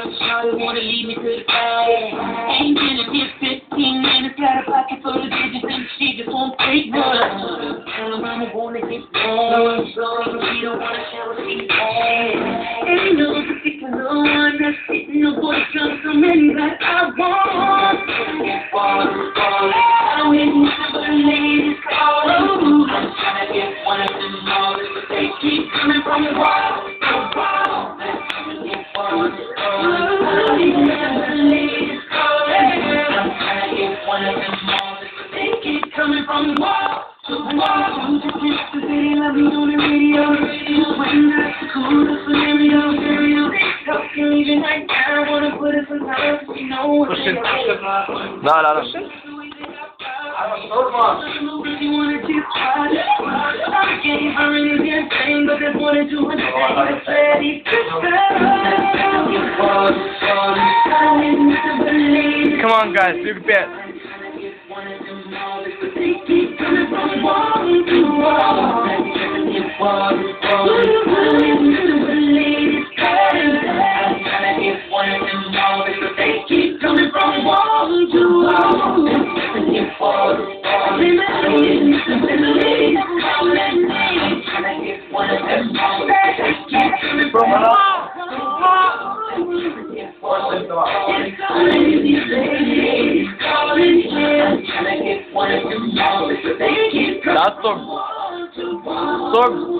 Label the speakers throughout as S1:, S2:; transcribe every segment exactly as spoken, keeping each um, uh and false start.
S1: Shawty wanna lead me to the bag. Ain't been in here fifteen minutes, got a pocket full of digits and she just won't take none. Tell her mama wanna get bad, so she don't wanna share what she has. Ain't no particular one that's sitting no boy comes so many that I want. I went to the ladies call. I'm trying to get one of them all, but they keep coming from the wall. Coming from the wall to the wall, just kiss the city, love me on the radio, radio. When that's the cool, that's the stereo, stereo. Talking even right now, wanna put it some time, you know what they say.
S2: No, no, no.
S1: I gave her anything, thing, but there's one and two hundred things that he
S2: Come on, guys, do the bit.
S1: They keep coming from wall to wall. They keep coming from wall to wall.
S2: That's Storm. Storm.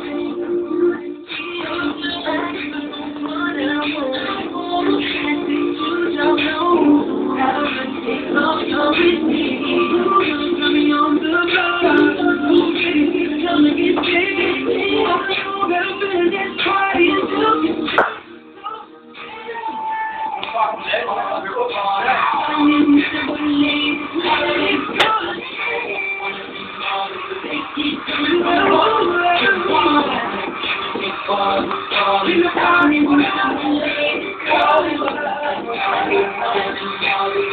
S1: Calling,